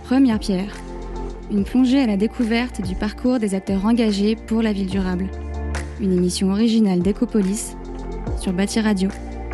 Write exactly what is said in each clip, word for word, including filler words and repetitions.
Première pierre, une plongée à la découverte du parcours des acteurs engagés pour la ville durable. Une émission originale d'Ecopolis sur Bâti Radio.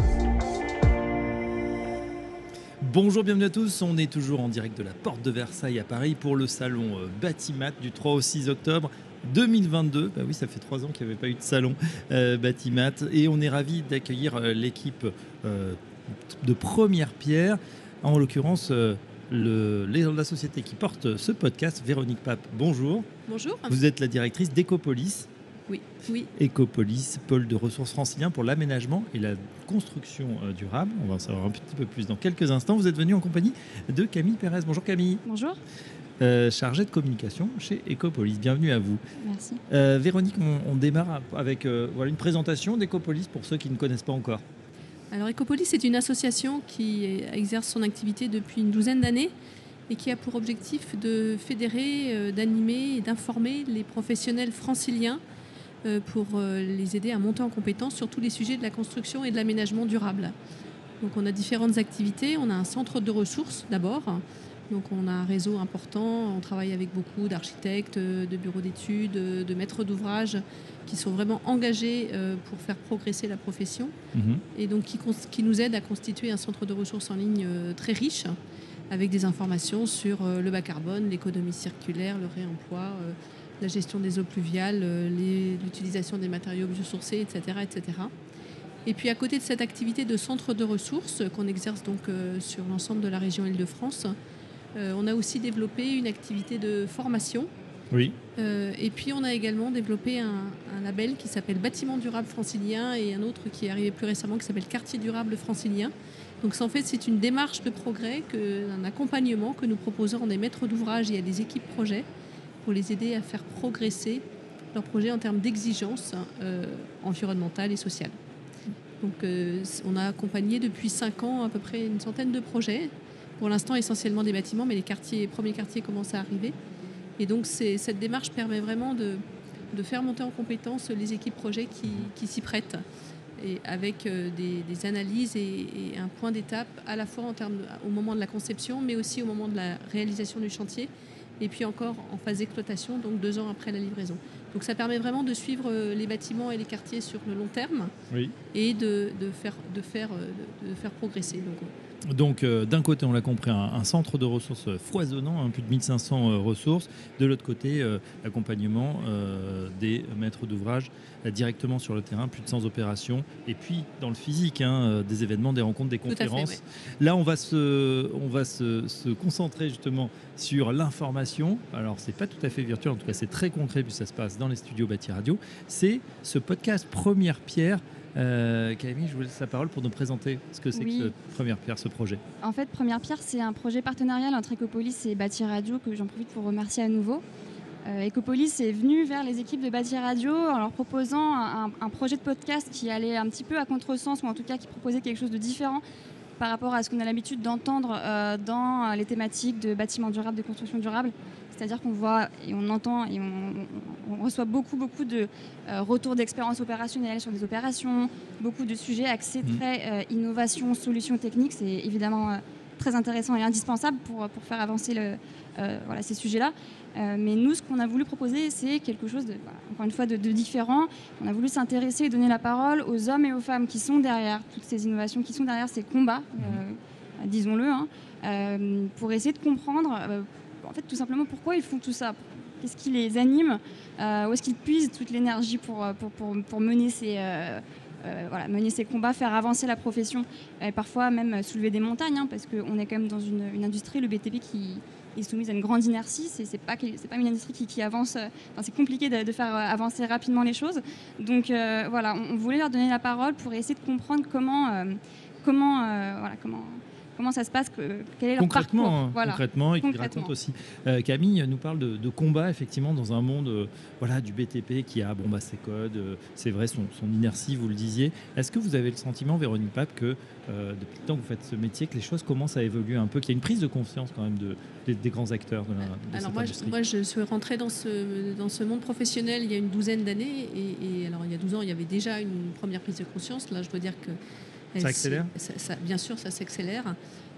Bonjour, bienvenue à tous. On est toujours en direct de la Porte de Versailles à Paris pour le salon Batimat du trois au six octobre deux mille vingt-deux. Bah oui, ça fait trois ans qu'il n'y avait pas eu de salon euh, Batimat. Et on est ravis d'accueillir euh, l'équipe euh, de Première Pierre. En l'occurrence, euh, le, la société qui porte ce podcast, Véronique Pape. Bonjour. Bonjour. Vous êtes la directrice d'Ecopolis. Oui, oui. Ecopolis, pôle de ressources francilien pour l'aménagement et la construction euh, durable. On va en savoir un petit peu plus dans quelques instants. Vous êtes venu en compagnie de Camille Pérez. Bonjour Camille. Bonjour. Euh, chargée de communication chez Ecopolis. Bienvenue à vous. Merci. Euh, Véronique, on, on démarre avec euh, voilà, une présentation d'Ecopolis pour ceux qui ne connaissent pas encore. Alors Ecopolis, c'est une association qui exerce son activité depuis une douzaine d'années et qui a pour objectif de fédérer, euh, d'animer et d'informer les professionnels franciliens euh, pour euh, les aider à monter en compétence sur tous les sujets de la construction et de l'aménagement durable. Donc on a différentes activités. On a un centre de ressources d'abord. Donc on a un réseau important, on travaille avec beaucoup d'architectes, de bureaux d'études, de maîtres d'ouvrage qui sont vraiment engagés pour faire progresser la profession mmh. et donc qui, qui nous aident à constituer un centre de ressources en ligne très riche avec des informations sur le bas carbone, l'économie circulaire, le réemploi, la gestion des eaux pluviales, les, l'utilisation des matériaux biosourcés, et cetera, et cetera. Et puis à côté de cette activité de centre de ressources qu'on exerce donc sur l'ensemble de la région Île-de-France, Euh, on a aussi développé une activité de formation. Oui. Euh, et puis on a également développé un, un label qui s'appelle Bâtiment durable francilien et un autre qui est arrivé plus récemment qui s'appelle Quartier durable francilien. Donc en fait c'est une démarche de progrès, que, un accompagnement que nous proposons à des maîtres d'ouvrage et à des équipes projets pour les aider à faire progresser leurs projets en termes d'exigences euh, environnementales et sociales. Donc euh, on a accompagné depuis cinq ans à peu près une centaine de projets. Pour l'instant, essentiellement des bâtiments, mais les quartiers, les premiers quartiers commencent à arriver. Et donc, c'est, cette démarche permet vraiment de, de faire monter en compétence les équipes projets qui, qui s'y prêtent, et avec euh, des, des analyses et, et un point d'étape à la fois en termes de, au moment de la conception, mais aussi au moment de la réalisation du chantier, et puis encore en phase d'exploitation, donc deux ans après la livraison. Donc, ça permet vraiment de suivre les bâtiments et les quartiers sur le long terme, oui. et de, de, faire, de, faire, de, de faire progresser. Donc, Donc, euh, d'un côté, on l'a compris, un, un centre de ressources foisonnant, hein, plus de mille cinq cents euh, ressources. De l'autre côté, euh, l'accompagnement euh, des maîtres d'ouvrage euh, directement sur le terrain, plus de cent opérations. Et puis, dans le physique, hein, euh, des événements, des rencontres, des conférences. Fait, ouais. Là, on va, se, on va se, se concentrer justement sur l'information. Alors, c'est pas tout à fait virtuel, en tout cas, c'est très concret, puisque ça se passe dans les studios Bâti Radio. C'est ce podcast Première Pierre. Euh, Camille, je vous laisse la parole pour nous présenter ce que c'est oui. que ce Première Pierre, ce projet. En fait, Première Pierre, c'est un projet partenarial entre Ecopolis et Bâti Radio que j'en profite pour remercier à nouveau. Euh, Ecopolis est venu vers les équipes de Bâti Radio en leur proposant un, un projet de podcast qui allait un petit peu à contresens, ou en tout cas qui proposait quelque chose de différent par rapport à ce qu'on a l'habitude d'entendre euh, dans les thématiques de bâtiments durables, de construction durable. C'est-à-dire qu'on voit et on entend et on, on reçoit beaucoup, beaucoup de euh, retours d'expérience opérationnelle sur des opérations, beaucoup de sujets axés mmh. très euh, innovation, solutions techniques. C'est évidemment euh, très intéressant et indispensable pour, pour faire avancer le, euh, voilà, ces sujets-là. Euh, mais nous, ce qu'on a voulu proposer, c'est quelque chose, de, voilà, encore une fois, de, de différent. On a voulu s'intéresser et donner la parole aux hommes et aux femmes qui sont derrière toutes ces innovations, qui sont derrière ces combats, euh, disons-le, hein, euh, pour essayer de comprendre... Euh, en fait, tout simplement, pourquoi ils font tout ça ? Qu'est-ce qui les anime ? euh, Où est-ce qu'ils puisent toute l'énergie pour, pour, pour, pour mener, ces, euh, euh, voilà, mener ces combats, faire avancer la profession, et parfois même soulever des montagnes, hein, parce qu'on est quand même dans une, une industrie, le B T P, qui est soumise à une grande inertie. C'est, c'est, pas, c'est pas une industrie qui, qui avance. Enfin, c'est compliqué de, de faire avancer rapidement les choses. Donc euh, voilà, on, on voulait leur donner la parole pour essayer de comprendre comment... Euh, comment, euh, voilà, comment Comment ça se passe, que, quel est leur concrètement, parcours voilà. Concrètement, et qui raconte aussi. Euh, Camille nous parle de, de combat, effectivement, dans un monde euh, voilà, du B T P qui a bon, bah, ses codes, euh, c'est vrai, son, son inertie, vous le disiez. Est-ce que vous avez le sentiment, Véronique Pape, que euh, depuis le temps que vous faites ce métier, que les choses commencent à évoluer un peu, qu'il y a une prise de confiance quand même de, de, des grands acteurs de, la, de alors cette moi, industrie ? je, moi, je suis rentrée dans ce, dans ce monde professionnel il y a une douzaine d'années. Et, et alors, il y a douze ans, il y avait déjà une première prise de conscience. Là, je dois dire que... Ça accélère ? ça, ça, bien sûr, ça s'accélère.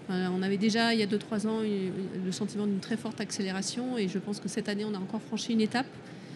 Voilà, on avait déjà, il y a deux trois ans, le sentiment d'une très forte accélération et je pense que cette année, on a encore franchi une étape,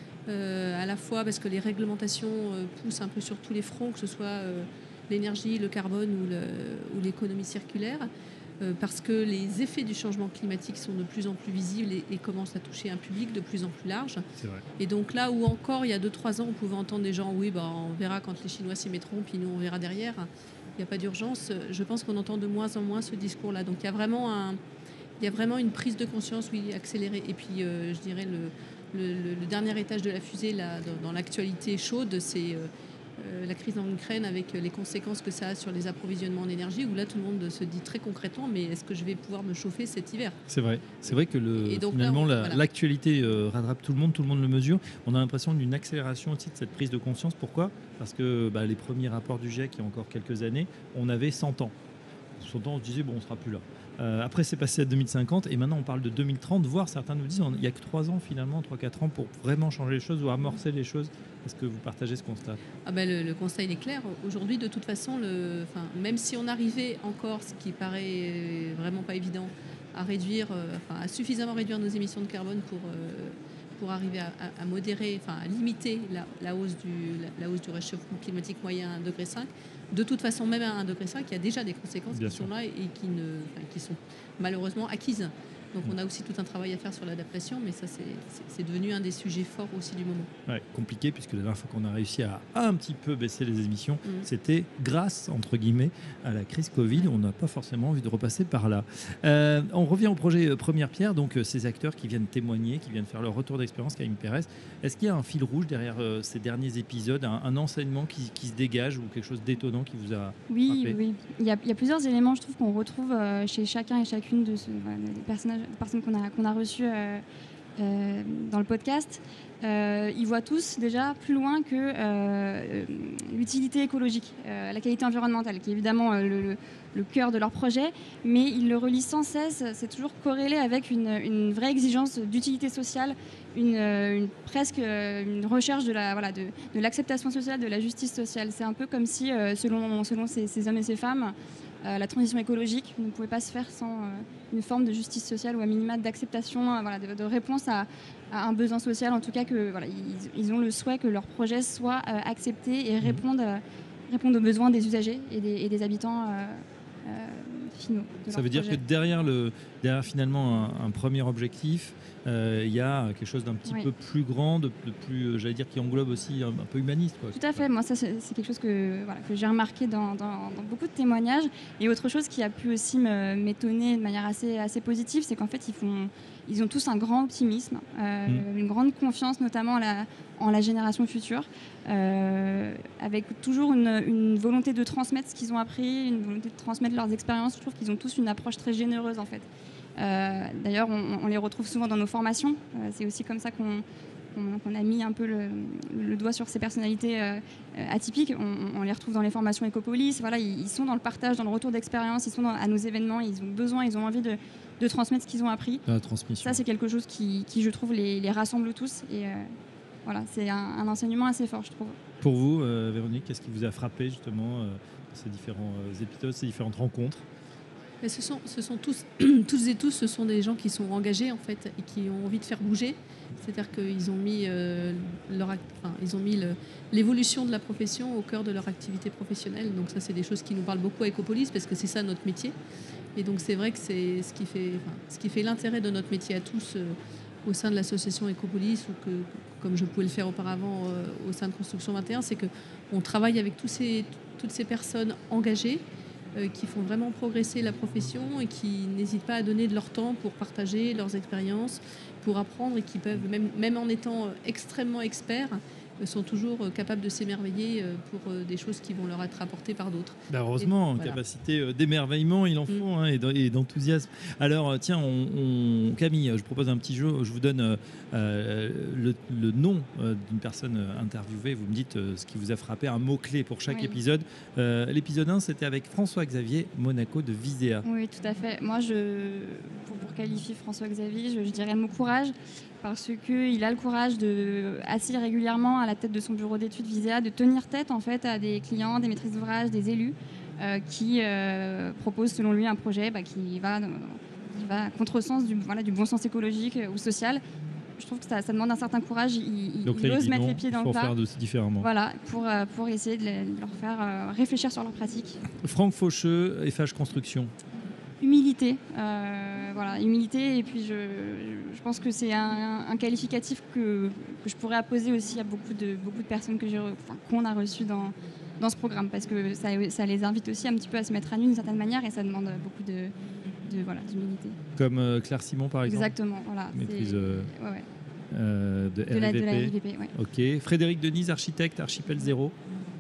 euh, à la fois parce que les réglementations euh, poussent un peu sur tous les fronts, que ce soit euh, l'énergie, le carbone ou, le, ou l'économie circulaire, euh, parce que les effets du changement climatique sont de plus en plus visibles et, et commencent à toucher un public de plus en plus large. C'est vrai. Et donc là où encore, il y a deux trois ans, on pouvait entendre des gens, oui, bah, on verra quand les Chinois s'y mettront, puis nous, on verra derrière. Il n'y a pas d'urgence. Je pense qu'on entend de moins en moins ce discours-là. Donc il y a vraiment, un, il y a vraiment une prise de conscience, oui, accélérée. Et puis, euh, je dirais, le, le, le dernier étage de la fusée, là, dans, dans l'actualité chaude, c'est euh, euh, la crise en Ukraine avec les conséquences que ça a sur les approvisionnements en énergie, où là, tout le monde se dit très concrètement, mais est-ce que je vais pouvoir me chauffer cet hiver ? C'est vrai. C'est vrai que le, donc, finalement, là, on, la, voilà. l'actualité euh, rattrape tout le monde, tout le monde le mesure. On a l'impression d'une accélération aussi de cette prise de conscience. Pourquoi ? Parce que bah, les premiers rapports du GIEC, il y a encore quelques années, on avait cent ans. cent ans, on se disait, bon, on ne sera plus là. Euh, après, c'est passé à deux mille cinquante et maintenant, on parle de deux mille trente, voire certains nous disent, il n'y a que trois ans finalement, trois quatre ans pour vraiment changer les choses ou amorcer les choses. Est-ce que vous partagez ce constat ? Ah ben le, le constat, il est clair. Aujourd'hui, de toute façon, le, enfin, même si on arrivait encore, ce qui paraît vraiment pas évident, à réduire, euh, enfin, à suffisamment réduire nos émissions de carbone pour, euh, pour arriver à, à, à modérer, enfin, à limiter la, la, hausse du, la, la hausse du réchauffement climatique moyen à un degré cinq, de toute façon, même à un degré cinq, il y a déjà des conséquences Bien qui sûr. sont là et qui, ne, enfin, qui sont malheureusement acquises. Donc on a aussi tout un travail à faire sur l'adaptation, mais ça c'est, c'est, c'est devenu un des sujets forts aussi du moment. Ouais, compliqué, puisque la dernière fois qu'on a réussi à un petit peu baisser les émissions, mmh. c'était grâce, entre guillemets, à la crise Covid. On n'a pas forcément envie de repasser par là. Euh, on revient au projet euh, Première Pierre, donc euh, ces acteurs qui viennent témoigner, qui viennent faire leur retour d'expérience, Camille Pérez. Est-ce qu'il y a un fil rouge derrière euh, ces derniers épisodes, un, un enseignement qui, qui se dégage ou quelque chose d'étonnant qui vous a Oui, frappé ? oui. Il y, a, il y a plusieurs éléments, je trouve, qu'on retrouve euh, chez chacun et chacune de ce, voilà, des personnages, personnes qu'on a, qu'on a reçues euh, euh, dans le podcast. Euh, ils voient tous déjà plus loin que euh, l'utilité écologique, euh, la qualité environnementale, qui est évidemment euh, le, le, le cœur de leur projet, mais ils le relient sans cesse. C'est toujours corrélé avec une, une vraie exigence d'utilité sociale, une, une, presque une recherche de, la, voilà, de, de l'acceptation sociale, de la justice sociale. C'est un peu comme si, euh, selon, selon ces, ces hommes et ces femmes, Euh, la transition écologique ne pouvait pas se faire sans euh, une forme de justice sociale ou à minima d'acceptation, euh, voilà, de, de réponse à, à un besoin social. En tout cas, que, voilà, ils, ils ont le souhait que leur projet soit euh, accepté et réponde, euh, réponde aux besoins des usagers et des, et des habitants euh, euh, finaux. Ça veut dire projet. que derrière, le, derrière finalement un, un premier objectif, il euh, y a quelque chose d'un petit oui. peu plus grand, de, de plus, j'allais dire, qui englobe aussi un, un peu humaniste. Quoi. Tout à fait. Moi, ça, c'est, c'est quelque chose que, voilà, que j'ai remarqué dans, dans, dans beaucoup de témoignages. Et autre chose qui a pu aussi me, m'étonner de manière assez, assez positive, c'est qu'en fait, ils, font, ils ont tous un grand optimisme, euh, mmh. une grande confiance, notamment en la, en la génération future, euh, avec toujours une, une volonté de transmettre ce qu'ils ont appris, une volonté de transmettre leurs expériences. Je trouve qu'ils ont tous une approche très généreuse, en fait. Euh, d'ailleurs, on, on les retrouve souvent dans nos formations. Euh, c'est aussi comme ça qu'on, qu'on, qu'on a mis un peu le, le doigt sur ces personnalités euh, atypiques. On, on les retrouve dans les formations Ecopolis. Voilà, ils, ils sont dans le partage, dans le retour d'expérience. Ils sont dans, à nos événements. Ils ont besoin, ils ont envie de, de transmettre ce qu'ils ont appris. La transmission. Ça, c'est quelque chose qui, qui je trouve, les, les rassemble tous. Et euh, voilà, c'est un, un enseignement assez fort, je trouve. Pour vous, euh, Véronique, qu'est-ce qui vous a frappé justement euh, ces différents euh, épisodes, ces différentes rencontres ? Mais ce sont, ce sont tous, tous et tous, ce sont des gens qui sont engagés en fait et qui ont envie de faire bouger. C'est-à-dire qu'ils ont mis, euh, leur, enfin, ils ont mis le, l'évolution de la profession au cœur de leur activité professionnelle. Donc ça, c'est des choses qui nous parlent beaucoup à Ecopolis parce que c'est ça notre métier. Et donc c'est vrai que c'est ce qui fait, enfin, ce qui fait l'intérêt de notre métier à tous euh, au sein de l'association Ecopolis ou que, comme je pouvais le faire auparavant euh, au sein de Construction vingt et un, c'est qu'on travaille avec tous ces, toutes ces personnes engagées Euh, qui font vraiment progresser la profession et qui n'hésitent pas à donner de leur temps pour partager leurs expériences, pour apprendre et qui peuvent, même, même en étant extrêmement experts, euh, sont toujours euh, capables de s'émerveiller euh, pour euh, des choses qui vont leur être apportées par d'autres. Bah heureusement, et, voilà. Capacité euh, d'émerveillement, il en faut, mmh. hein, et, et d'enthousiasme. Alors, tiens, on, on... Camille, je propose un petit jeu. Je vous donne euh, le, le nom euh, d'une personne interviewée. Vous me dites euh, ce qui vous a frappé, un mot-clé pour chaque oui. épisode. Euh, l'épisode un, c'était avec François-Xavier Monaco de Visea. Oui, tout à fait. Moi, je, pour, pour qualifier François-Xavier, je, je dirais le mot courage, parce qu'il a le courage, de, assis régulièrement à la tête de son bureau d'études Visea, de tenir tête en fait, à des clients, des maîtrises d'ouvrage, des élus, euh, qui euh, propose selon lui un projet bah, qui va, qui va à contresens du, voilà, du bon sens écologique ou social. Je trouve que ça, ça demande un certain courage. Il, Donc il là, ose il dit mettre non, les pieds dans il faut le plat. faire de- différemment. Voilà, pour, euh, pour essayer de, les- de leur faire euh, réfléchir sur leurs pratiques. Franck Faucheux, F H Construction. Humilité, euh, voilà, humilité. Et puis je, je pense que c'est un, un qualificatif que, que je pourrais apposer aussi à beaucoup de, beaucoup de personnes que j'ai, re- enfin, qu'on a reçues dans, dans ce programme, parce que ça, ça les invite aussi un petit peu à se mettre à nu d'une certaine manière, et ça demande beaucoup de, de voilà, d'humilité. Comme euh, Claire Simon, par exemple. Exactement, voilà. Maîtrise c'est- euh, ouais, ouais. euh, de, De, la, de la R V P. R V P, ouais. Ok. Frédéric Denise, architecte, Archipel Zéro.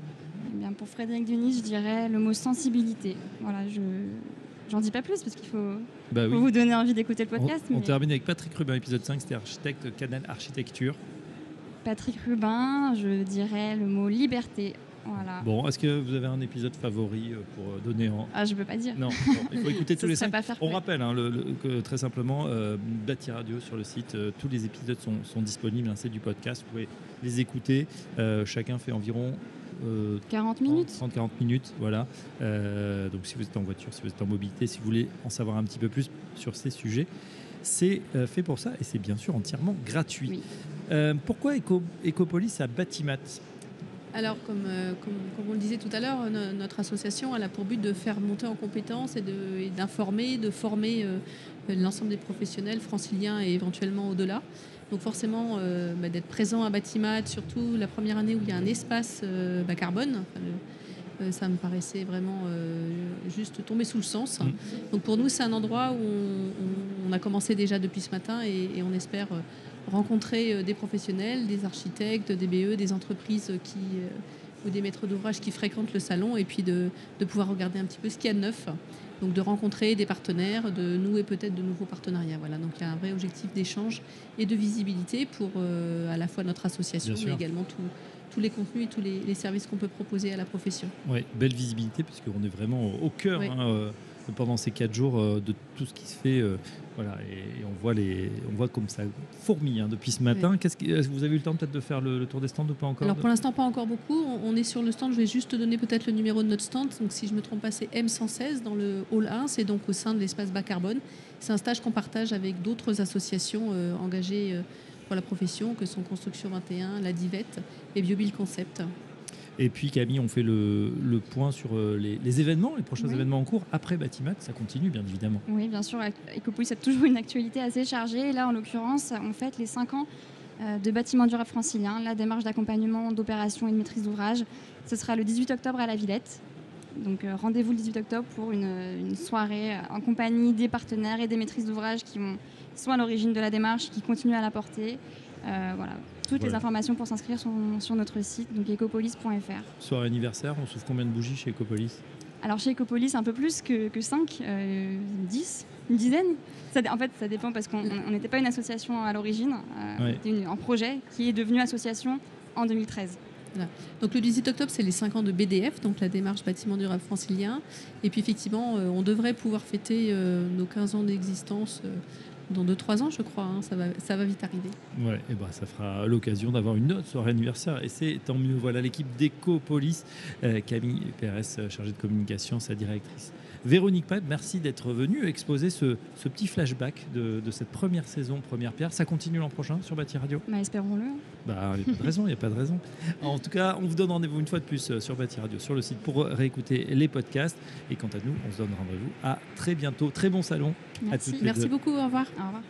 Eh bien, pour Frédéric Denis, je dirais le mot sensibilité. Voilà, je j'en dis pas plus parce qu'il faut, Bah faut oui. vous donner envie d'écouter le On, podcast. on mais termine avec Patrick Rubin, épisode cinq, c'était architecte, Canal Architecture. Patrick Rubin, je dirais le mot liberté. Voilà. Bon, est-ce que vous avez un épisode favori euh, pour donner en... Ah, je peux pas dire. Non, bon, il faut écouter Ce tous les serait cinq. pas fair On play. rappelle hein, le- le- que très simplement, euh, Bâti Radio sur le site, euh, tous les épisodes sont, sont disponibles, hein, c'est du podcast, vous pouvez les écouter. Euh, chacun fait environ euh, quarante minutes. trente à quarante minutes, voilà. Euh, donc si vous êtes en voiture, si vous êtes en mobilité, si vous voulez en savoir un petit peu plus sur ces sujets, c'est euh, fait pour ça et c'est bien sûr entièrement gratuit. Oui. Euh, pourquoi Eco- Ecopolis à Batimat? Alors, comme, euh, comme, comme on le disait tout à l'heure, no- notre association elle a pour but de faire monter en compétences et de- et d'informer, de, former euh, l'ensemble des professionnels franciliens et éventuellement au-delà. Donc forcément, euh, bah, d'être présent à Batimat, surtout la première année où il y a un espace euh, bas carbone, enfin, le- euh, ça me paraissait vraiment euh, juste tomber sous le sens. Mm. Donc pour nous, c'est un endroit où on, on- on a commencé déjà depuis ce matin et, et on espère euh, rencontrer euh, des professionnels, des architectes, des B E, des entreprises qui, euh, ou des maîtres d'ouvrage qui fréquentent le salon et puis de, de pouvoir regarder un petit peu ce qu'il y a de neuf. Donc de rencontrer des partenaires, de nouer peut-être de nouveaux partenariats. Voilà. Donc il y a un vrai objectif d'échange et de visibilité pour euh, à la fois notre association, Bien mais sûr. également tout- tous les contenus et tous les, les services qu'on peut proposer à la profession. Ouais, belle visibilité puisqu'on est vraiment au cœur Oui. hein, euh, pendant ces quatre jours euh, de tout ce qui se fait. euh, voilà, et, et on voit les, on voit comme ça fourmille hein, depuis ce matin. Qu'est-ce que, est-ce que vous avez eu le temps peut-être de faire le, le tour des stands ou pas encore? Alors pour l'instant pas encore beaucoup, on, on est sur le stand, je vais juste te donner peut-être le numéro de notre stand, donc si je ne me trompe pas c'est M cent seize dans le hall un, c'est donc au sein de l'espace bas carbone. C'est un stage qu'on partage avec d'autres associations euh, engagées euh, pour la profession que sont Construction vingt et un, la Divette et Biobil Concept. Et puis Camille, on fait le, le point sur euh, les, les événements, les prochains Oui. événements en cours après Batimat, ça continue bien évidemment. Oui, bien sûr. Ecopolis a toujours une actualité assez chargée. Et là, en l'occurrence, on fête les cinq ans euh, de Bâtiment durable francilien, la démarche d'accompagnement, d'opération et de maîtrise d'ouvrage. Ce sera le dix-huit octobre à la Villette. Donc euh, rendez-vous le dix-huit octobre pour une, une soirée en compagnie des partenaires et des maîtrises d'ouvrage qui, ont- qui sont à l'origine de la démarche, qui continuent à la porter. Euh, voilà. Toutes Voilà. les informations pour s'inscrire sont sur notre site, donc ecopolis point f r. Soirée anniversaire, on souffle combien de bougies chez Ecopolis? Alors chez Ecopolis, un peu plus que, que cinq, euh, dix, une dizaine. Ça, dé- en fait, ça dépend parce qu'on on n'était pas une association à l'origine, euh, Ouais. c'était une- un projet qui est devenu association en deux mille treize. Donc le dix-huit octobre, c'est les cinq ans de B D F, donc la démarche bâtiment durable francilien. Et puis effectivement, euh, on devrait pouvoir fêter euh, nos quinze ans d'existence euh, dans deux trois ans, je crois. hein. Ça va, ça va vite arriver. Ouais, et ben ça fera l'occasion d'avoir une autre soirée anniversaire et c'est tant mieux. Voilà l'équipe d'Ecopolis, euh, Camille Pérez, euh, chargée de communication, sa directrice. Véronique Pad, merci d'être venue exposer ce, ce petit flashback de, de cette première saison, première pierre. Ça continue l'an prochain sur Bâti Radio? Bah, espérons-le. Bah, il n'y a pas de raison, il n'y a pas de raison. En tout cas, on vous donne rendez-vous une fois de plus euh, sur Bâti Radio, sur le site pour réécouter les podcasts. Et quant à nous, on se donne rendez-vous à très bientôt. Très bon salon. Merci. toutes les Merci deux. beaucoup, au revoir. Au revoir.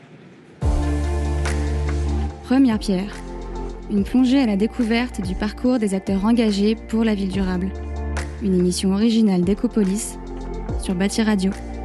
Première pierre. Une plongée à la découverte du parcours des acteurs engagés pour la ville durable. Une émission originale d'Ecopolis sur Bâti Radio.